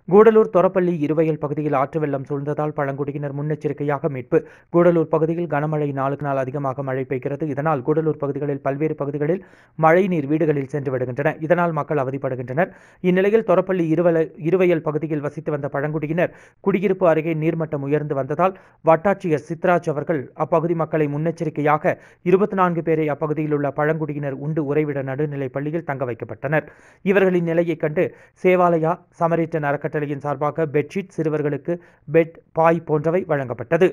கூடலூர் தொரப்பள்ளி இருவயல் பகுதியில் ஆற்று வெள்ளம் சூழ்ந்ததால் பழங்குடியினர் முன்னெச்சரிக்கையாக மீட்பு. கூடலூர் பகுதியில் கனமழை நாளுக்கு நாள் அதிகமாக மழை பெய்கிறது. இதனால் கூடலூர் பகுதிகளில் பல்வேறு பகுதிகளில் மழைநீர் வீடுகளில் சென்று விடுகின்றன. இதனால் மக்கள் அவதிப்படுகின்றனர். இந்நிலையில் தொரப்பள்ளி இருவயல் பகுதியில் வசித்து வந்த பழங்குடியினர் குடியிருப்பு அருகே நீர்மட்டம் உயர்ந்து வந்ததால் வட்டாட்சியர் சித்ராஜ் அவர்கள் அப்பகுதி மக்களை முன்னெச்சரிக்கையாக 24 பேரை அப்பகுதியில் உள்ள பழங்குடியினர் உண்டு உறைவிட நடுநிலைப் பள்ளியில் தங்க வைக்கப்பட்டனர். இவர்களின் நிலையை கண்டு சேவாலயா சமரீட்டன் அறக்கட்டளையின் சார்பாக பெட்ஷீட், சிறுவர்களுக்கு பெட், பாய் போன்றவை வழங்கப்பட்டது.